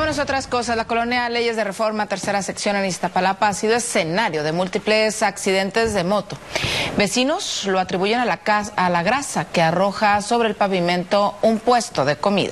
Vámonos a otras cosas. La colonia Leyes de Reforma, tercera sección en Iztapalapa, ha sido escenario de múltiples accidentes de moto. Vecinos lo atribuyen a la grasa que arroja sobre el pavimento un puesto de comida.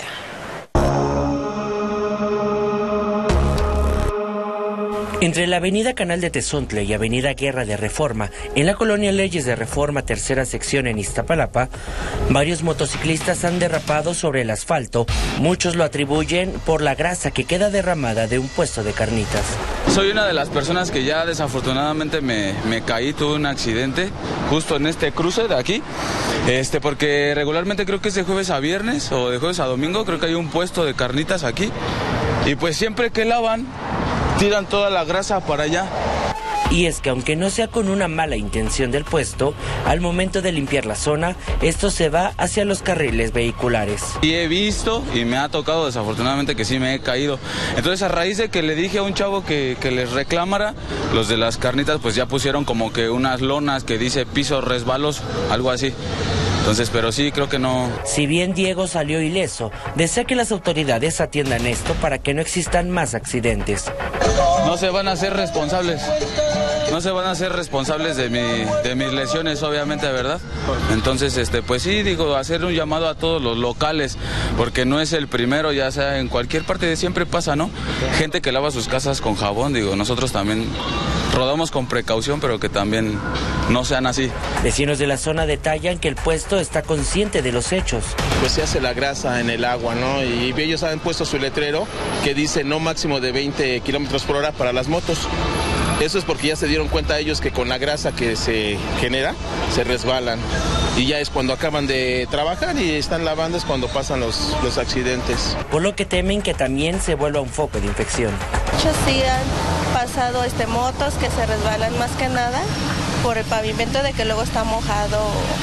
Entre la avenida Canal de Tezontle y avenida Guerra de Reforma, en la colonia Leyes de Reforma, tercera sección en Iztapalapa, varios motociclistas han derrapado sobre el asfalto. Muchos lo atribuyen por la grasa que queda derramada de un puesto de carnitas. Soy una de las personas que ya desafortunadamente me caí, tuve un accidente justo en este cruce de aquí, porque regularmente creo que es de jueves a viernes o de jueves a domingo, creo que hay un puesto de carnitas aquí y pues siempre que lavan tiran toda la grasa para allá. Y es que aunque no sea con una mala intención del puesto, al momento de limpiar la zona, esto se va hacia los carriles vehiculares. Y he visto y me ha tocado desafortunadamente que sí me he caído. Entonces a raíz de que le dije a un chavo que les reclamara, los de las carnitas pues ya pusieron como que unas lonas que dice piso resbaloso, algo así. Entonces, pero sí, creo que no. Si bien Diego salió ileso, desea que las autoridades atiendan esto para que no existan más accidentes. No se van a hacer responsables. No se van a hacer responsables de mis lesiones, obviamente, ¿verdad? Entonces, pues sí, digo, hacer un llamado a todos los locales, porque no es el primero, ya sea en cualquier parte, siempre pasa, ¿no? Gente que lava sus casas con jabón, digo, nosotros también rodamos con precaución, pero que también no sean así. Vecinos de la zona detallan que el puesto está consciente de los hechos. Pues se hace la grasa en el agua, ¿no? Y ellos han puesto su letrero que dice no máximo de 20 kilómetros por hora para las motos. Eso es porque ya se dieron cuenta ellos que con la grasa que se genera, se resbalan. Y ya es cuando acaban de trabajar y están lavando, es cuando pasan los accidentes. Por lo que temen que también se vuelva un foco de infección. Muchos sí han pasado motos que se resbalan más que nada por el pavimento de que luego está mojado,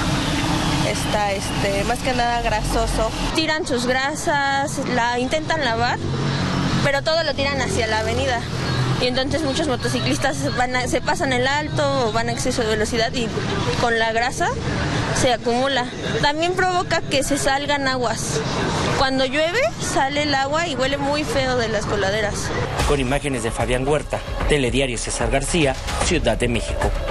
está más que nada grasoso. Tiran sus grasas, la intentan lavar, pero todo lo tiran hacia la avenida. Y entonces muchos motociclistas se pasan el alto o van a exceso de velocidad y con la grasa se acumula. También provoca que se salgan aguas. Cuando llueve sale el agua y huele muy feo de las coladeras. Con imágenes de Fabián Huerta, Telediario César García, Ciudad de México.